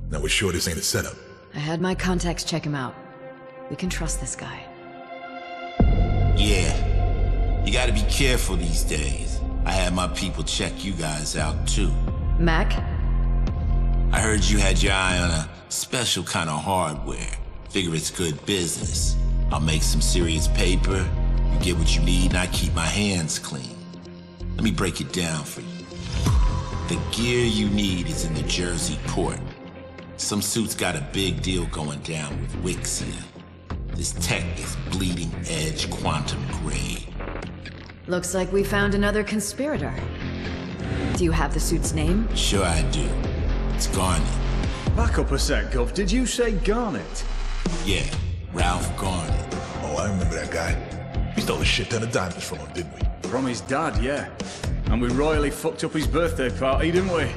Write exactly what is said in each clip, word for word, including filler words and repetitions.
Now we're sure this ain't a setup. I had my contacts check him out. We can trust this guy. Yeah. You gotta be careful these days. I had my people check you guys out too. Mac? I heard you had your eye on a special kind of hardware. Figure it's good business. I'll make some serious paper. You get what you need and I keep my hands clean. Let me break it down for you. The gear you need is in the Jersey port. Some suit's got a big deal going down with Wixia. This tech is bleeding edge quantum grade. Looks like we found another conspirator. Do you have the suit's name? Sure I do. It's Garnet. Back up a sec, Gov. Did you say Garnet? Yeah, Ralph Garnet. Oh, I remember that guy. We stole a shit ton of diamonds from him, didn't we? From his dad, yeah. And we royally fucked up his birthday party, didn't we?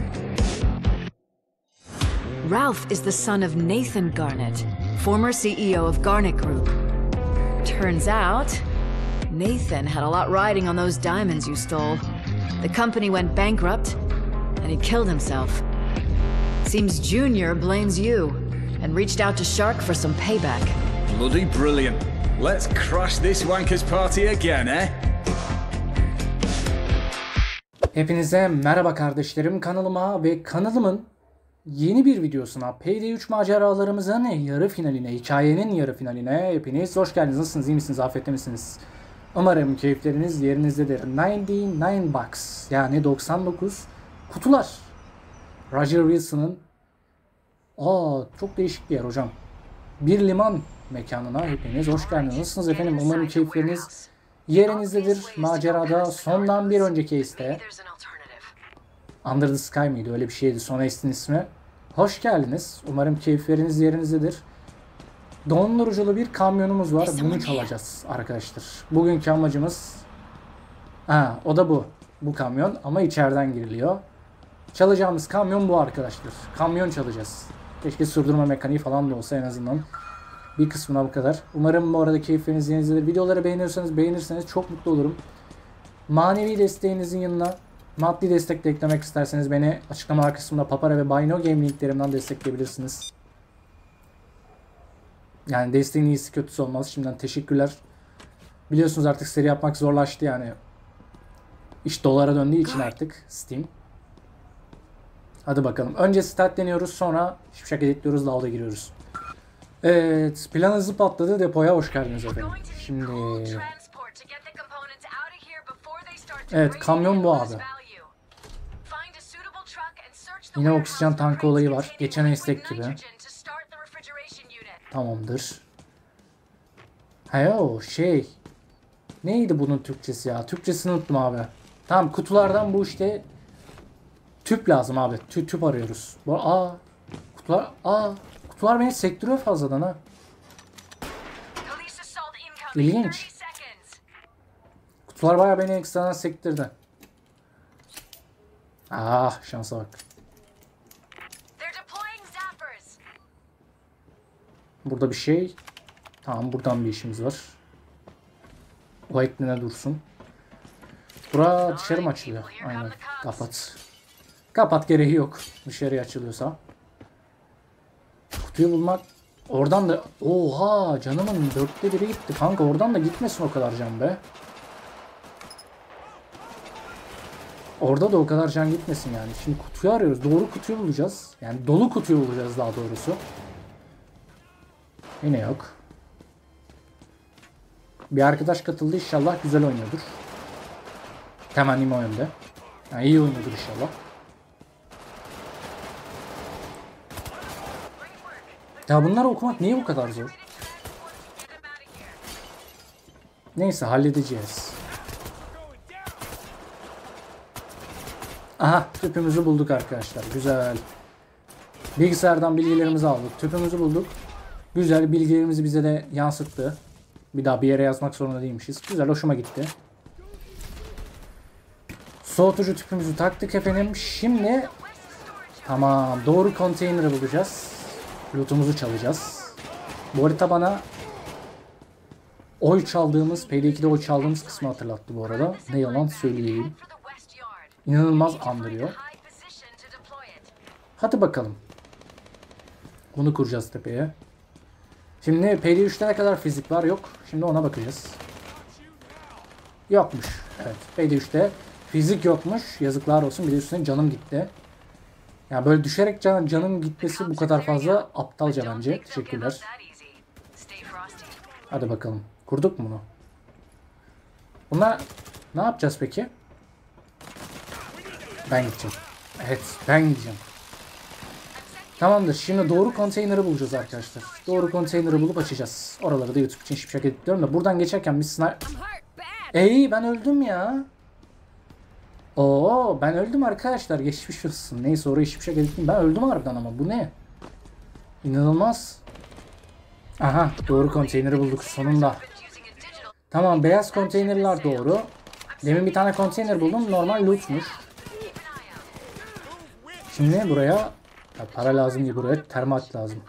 Ralph is the son of Nathan Garnet, former C E O of Garnet Group. Turns out, Nathan had a lot riding on those diamonds you stole. The company went bankrupt, and he killed himself. Seems Junior blames you, and reached out to Shark for some payback. Bloody brilliant. Let's crash this wankers party again, eh? Hepinize merhaba kardeşlerim, kanalıma ve kanalımın yeni bir videosuna, Payday üç maceralarımızın yarı finaline, hikayenin yarı finaline hepiniz hoş geldiniz. Nasılsınız, iyi misiniz, afiyette misiniz? Umarım keyifleriniz yerinizdedir. doksan dokuz box, yani doksan dokuz kutular. Roger Wilson'ın aa çok değişik bir yer hocam. Bir liman mekanına hepiniz hoş geldiniz. Nasılsınız efendim? Umarım keyifleriniz yerinizdedir. Macerada sondan bir önceki iste Under the Sky mıydı? Öyle bir şeydi son estin ismi. Hoş geldiniz. Umarım keyifleriniz yerinizdedir. Donduruculu bir kamyonumuz var. Bunu çalacağız arkadaşlar. Bugünkü amacımız ha, o da bu. Bu kamyon ama içeriden giriliyor. Çalacağımız kamyon bu arkadaşlar. Kamyon çalacağız. Keşke sürdürme mekaniği falan da olsa en azından. Bir kısmına bu kadar. Umarım bu arada keyifleriniz yerinizdedir. Videoları beğeniyorsanız, beğenirseniz çok mutlu olurum. Manevi desteğinizin yanına maddi destek de eklemek isterseniz beni açıklama kısmında Papara ve Buy No Game linklerimden destekleyebilirsiniz. Yani desteğin iyisi kötüsü olmaz. Şimdiden teşekkürler. Biliyorsunuz artık seri yapmak zorlaştı yani. İş dolara döndüğü için artık Steam. Hadi bakalım. Önce start deniyoruz, sonra Şipşak editliyoruz, lavda giriyoruz. Evet, plan hızlı patladı. Depoya hoş geldiniz efendim. Şimdi evet, kamyon bu abi. Yine oksijen tankı olayı var. Geçen istek gibi. Tamamdır. Hayo şey. Neydi bunun Türkçesi ya? Türkçesini unuttum abi. Tamam, kutulardan bu işte tüp lazım abi. Tü tüp arıyoruz. Bu aa kutular aa kutular beni sektiriyor fazladan ha. İlginç. Kutular bayağı beni ekstradan sektirdi. Ah, şansa bak. Burada bir şey. Tamam, buradan bir işimiz var. O eklene dursun. Bura dışarı mı açılıyor? Aynen. Kapat. Kapat, gereği yok. Dışarıya açılıyorsa. Kutuyu bulmak. Oradan da oha, canımın dörtte biri gitti. Kanka oradan da gitmesin o kadar can be. Orada da o kadar can gitmesin yani. Şimdi kutuyu arıyoruz. Doğru kutuyu bulacağız. Yani dolu kutuyu bulacağız daha doğrusu. Yine yok. Bir arkadaş katıldı, inşallah güzel oynuyordur. Temennim o yönde. Yani iyi oynuyordur inşallah. Ya bunları okumak niye bu kadar zor? Neyse, halledeceğiz. Aha, tüpümüzü bulduk arkadaşlar. Güzel. Bilgisayardan bilgilerimizi aldık. Tüpümüzü bulduk. Güzel, bilgilerimizi bize de yansıttı. Bir daha bir yere yazmak zorunda değilmişiz. Güzel, hoşuma gitti. Soğutucu tüpümüzü taktık efendim. Şimdi tamam, doğru konteyneri bulacağız. Loot'umuzu çalacağız. Bu harita bana oy çaldığımız, P D iki'de oy çaldığımız kısmı hatırlattı bu arada. Ne yalan söyleyeyim. İnanılmaz andırıyor. Hadi bakalım. Bunu kuracağız tepeye. Şimdi P D üçte ne kadar fizik var? Yok. Şimdi ona bakacağız. Yokmuş. Evet. P D üçte fizik yokmuş. Yazıklar olsun. Bir de üstüne canım gitti. Yani böyle düşerek can, canım gitmesi bu kadar fazla aptalca bence. Teşekkürler. Hadi bakalım. Kurduk mu bunu? Bunlar ne yapacağız peki? Ben gideceğim. Evet, ben gideceğim. Tamamdır. Şimdi doğru konteyneri bulacağız arkadaşlar. Doğru konteyneri bulup açacağız. Oraları da YouTube için şipşak editliyorum da buradan geçerken bir sniper... Ey ben öldüm ya. Oo ben öldüm arkadaşlar. Geçmiş olsun. Neyse orayı şipşak edittim. Ben öldüm harbiden ama bu ne? İnanılmaz. Aha doğru konteyneri bulduk sonunda. Tamam beyaz konteynerler doğru. Demin bir tane konteyner buldum. Normal lootmuş. Şimdi buraya ya para lazım değil, buraya termite lazım.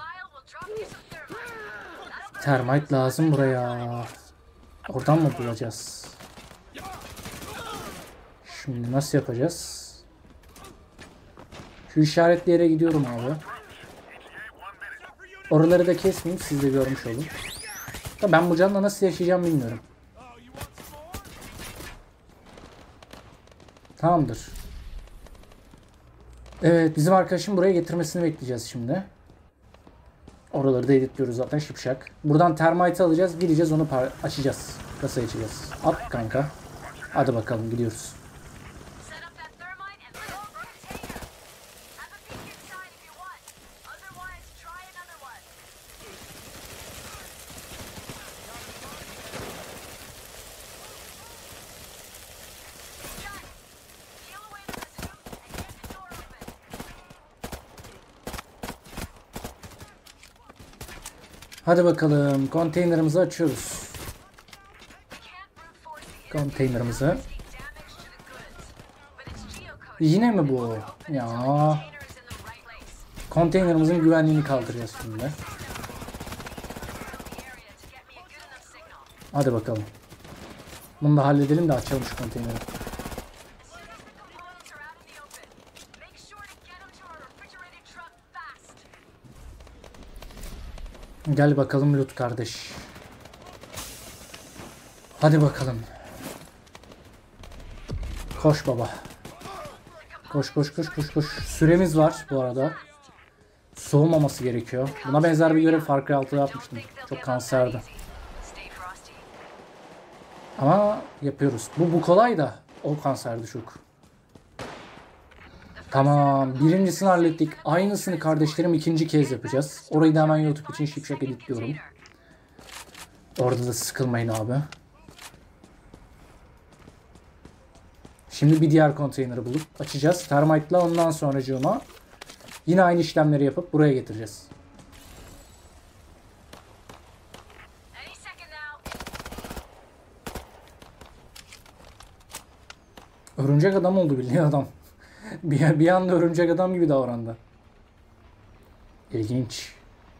Termite lazım buraya. Oradan mı bulacağız? Şimdi nasıl yapacağız? Şu işaretli yere gidiyorum abi. Oraları da kesmeyeyim, siz de görmüş olun. Ben bu canla nasıl yaşayacağım bilmiyorum. Tamamdır. Evet bizim arkadaşım buraya getirmesini bekleyeceğiz şimdi. Oraları da editliyoruz zaten şipşak. Buradan termite alacağız, gideceğiz onu açacağız. Kasayı açacağız. At kanka. Hadi bakalım gidiyoruz. Hadi bakalım konteynerimizi açıyoruz. Konteynerimizi. Yine mi bu? Ya. Konteynerimizin güvenliğini kaldıracağız şimdi. Hadi bakalım. Bunu da halledelim de açalım şu konteyneri. Gel bakalım loot kardeş. Hadi bakalım. Koş baba. Koş koş koş koş koş. Süremiz var bu arada. Soğumaması gerekiyor. Buna benzer bir görev Far Cry altıda yapmıştım. Çok kanserdi. Ama yapıyoruz. Bu bu kolay da o kanserdi çok. Tamam. Birincisini hallettik. Aynısını kardeşlerim ikinci kez yapacağız. Orayı da hemen YouTube için şipşak editliyorum. Orada da sıkılmayın abi. Şimdi bir diğer konteyneri bulup açacağız. Termite'la ondan sonracığıma yine aynı işlemleri yapıp buraya getireceğiz. Örümcek adam oldu bildiğin adam. Bir, bir anda örümcek adam gibi davrandı. İlginç.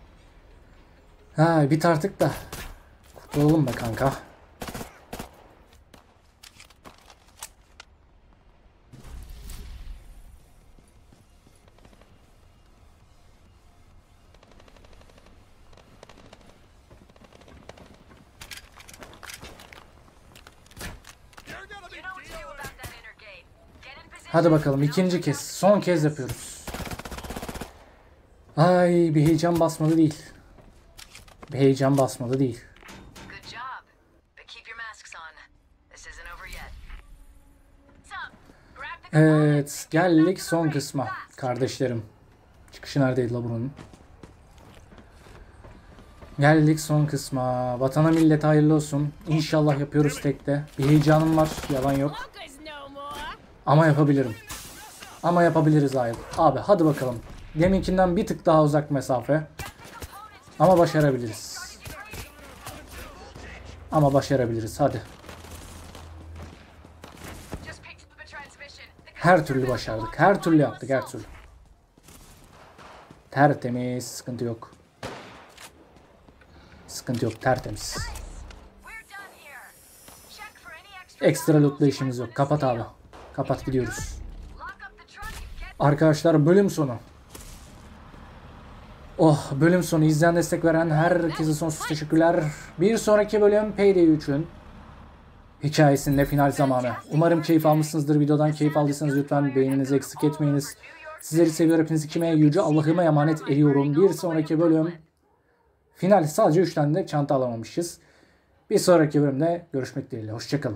Ha bit artık da. Kurtulalım be kanka. Hadi bakalım ikinci kez. Son kez yapıyoruz. Ay bir heyecan basmadı değil. Bir heyecan basmadı değil. Evet geldik son kısma. Kardeşlerim. Çıkışı neredeydi la bunun? Geldik son kısma. Vatana millete hayırlı olsun. İnşallah yapıyoruz tekte. Bir heyecanım var. Yalan yok. Ama yapabilirim. Ama yapabiliriz abi. Abi hadi bakalım. Deminkinden bir tık daha uzak mesafe. Ama başarabiliriz. Ama başarabiliriz. Hadi. Her türlü başardık. Her türlü yaptık. Her türlü. Tertemiz. Sıkıntı yok. Sıkıntı yok. Tertemiz. Ekstra lootla işimiz yok. Kapat abi. Kapat gidiyoruz. Arkadaşlar bölüm sonu. Oh, bölüm sonu izleyen, destek veren herkese sonsuz teşekkürler. Bir sonraki bölüm Payday üçün hikayesinde final zamanı. Umarım keyif almışsınızdır. Videodan keyif aldıysanız lütfen beğeninizi eksik etmeyiniz. Sizleri seviyorum. Hepinizi kime? Yüce Allah'ıma emanet ediyorum. Bir sonraki bölüm final. Sadece üç tane de çanta alamamışız. Bir sonraki bölümde görüşmek dileğiyle. Hoşçakalın.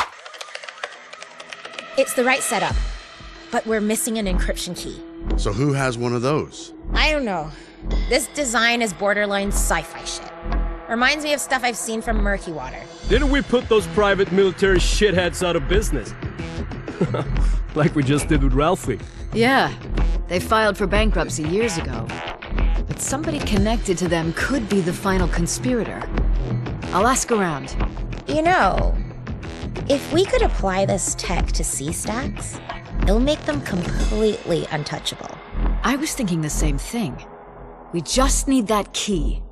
It's the right setup, but we're missing an encryption key. So who has one of those? I don't know. This design is borderline sci-fi shit. Reminds me of stuff I've seen from Murky Water. Didn't we put those private military shitheads out of business? Like we just did with Ralphie. Yeah, they filed for bankruptcy years ago. But somebody connected to them could be the final conspirator. I'll ask around. You know, if we could apply this tech to C-Stacks, it'll make them completely untouchable. I was thinking the same thing. We just need that key.